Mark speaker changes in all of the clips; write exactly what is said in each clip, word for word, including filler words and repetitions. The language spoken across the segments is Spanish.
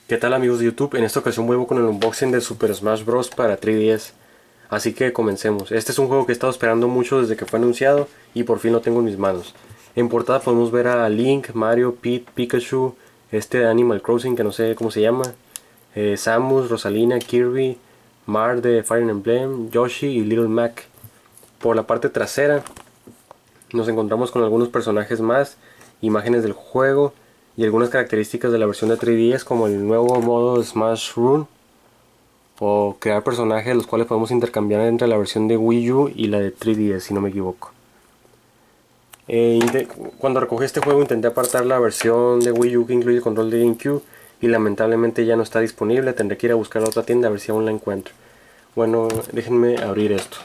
Speaker 1: ¿Qué tal amigos de YouTube? En esta ocasión vuelvo con el unboxing de Super Smash Bros. Para tres D S. Así que comencemos. Este es un juego que he estado esperando mucho desde que fue anunciado y por fin lo tengo en mis manos. En portada podemos ver a Link, Mario, Pete, Pikachu, este de Animal Crossing que no sé cómo se llama, eh, Samus, Rosalina, Kirby, Mar de Fire Emblem, Yoshi y Little Mac. Por la parte trasera nos encontramos con algunos personajes más, imágenes del juego y algunas características de la versión de tres D S, como el nuevo modo Smash Run o crear personajes los cuales podemos intercambiar entre la versión de Wii U y la de tres D S, si no me equivoco. Eh, cuando recogí este juego intenté apartar la versión de Wii U que incluye el control de GameCube y lamentablemente ya no está disponible. Tendré que ir a buscar a otra tienda a ver si aún la encuentro. Bueno, déjenme abrir esto.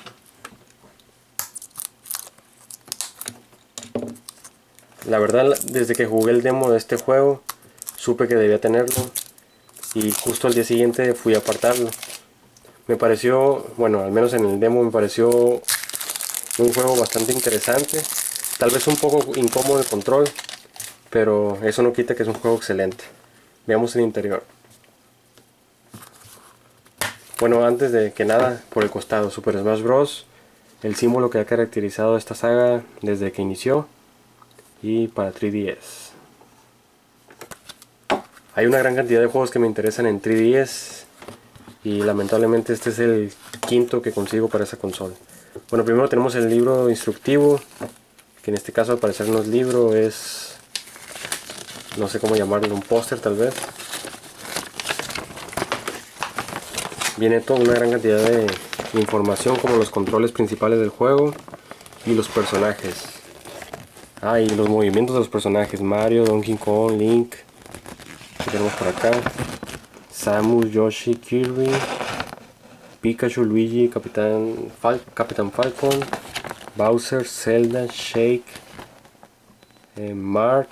Speaker 1: La verdad, desde que jugué el demo de este juego supe que debía tenerlo y justo al día siguiente fui a apartarlo. Me pareció, bueno, al menos en el demo me pareció un juego bastante interesante, tal vez un poco incómodo el control, pero eso no quita que es un juego excelente. Veamos el interior. Bueno, antes de que nada, por el costado, Super Smash Bros., el símbolo que ha caracterizado esta saga desde que inició, y para tres D S. Hay una gran cantidad de juegos que me interesan en tres D S y lamentablemente este es el quinto que consigo para esa consola. Bueno, primero tenemos el libro instructivo, que en este caso al parecer no es libro, es, no sé cómo llamarlo, un póster tal vez. Viene toda una gran cantidad de información, como los controles principales del juego y los personajes. Ah, y los movimientos de los personajes: Mario, Donkey Kong, Link. ¿Qué tenemos por acá? Samus, Yoshi, Kirby, Pikachu, Luigi, Capitán, Fal Capitán Falcon, Bowser, Zelda, Shake, eh, Marth,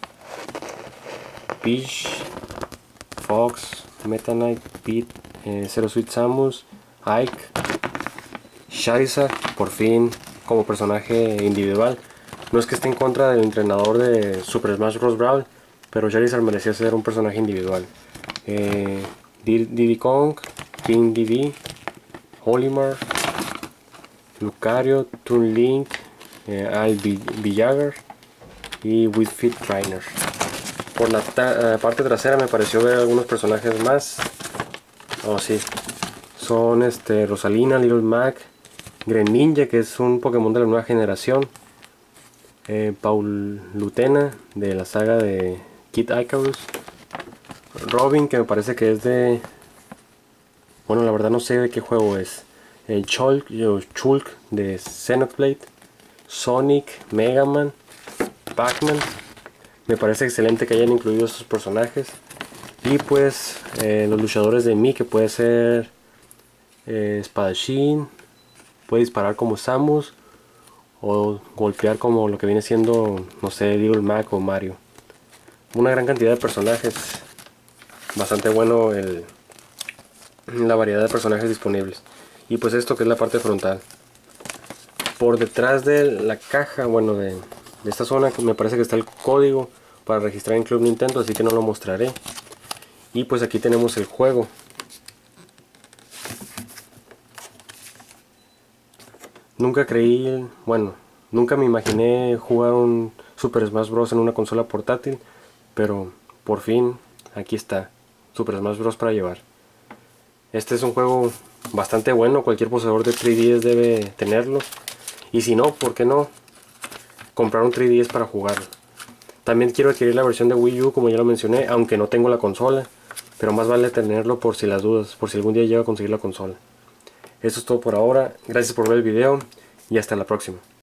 Speaker 1: Peach, Fox, Meta Knight, Pete, eh, Zero Suit Samus, Ike, Charizard, por fin como personaje individual. No es que esté en contra del entrenador de Super Smash Bros. Brawl, pero Charizard merecía ser un personaje individual. Eh, Diddy Kong, King Dedede, Olimar, Lucario, Toon Link, eh, Al Villager y Wii Fit Trainer. Por la uh, parte trasera me pareció ver algunos personajes más. Oh sí, son este, Rosalina, Little Mac, Greninja, que es un Pokémon de la nueva generación, eh, Palutena de la saga de Kid Icarus, Robin, que me parece que es de, bueno, la verdad no sé de qué juego es, el Shulk, Shulk de Xenoblade, Sonic, Mega Man, Pac-Man. Me parece excelente que hayan incluido estos personajes. Y pues eh, los luchadores de Mii, que puede ser eh, espadachín, puede disparar como Samus o golpear como lo que viene siendo, no sé, Little Mac o Mario. Una gran cantidad de personajes, bastante bueno el, la variedad de personajes disponibles. Y pues esto que es la parte frontal. Por detrás de la caja, bueno, de, de esta zona me parece que está el código para registrar en Club Nintendo, así que no lo mostraré. Y pues aquí tenemos el juego. Nunca creí, bueno, nunca me imaginé jugar un Super Smash Bros. En una consola portátil, pero por fin aquí está, Super Smash Bros. Para llevar. Este es un juego bastante bueno, cualquier poseedor de tres D S debe tenerlo. Y si no, ¿por qué no comprar un tres D S para jugarlo? También quiero adquirir la versión de Wii U, como ya lo mencioné, aunque no tengo la consola. Pero más vale tenerlo por si las dudas, por si algún día llego a conseguir la consola. Eso es todo por ahora, gracias por ver el video y hasta la próxima.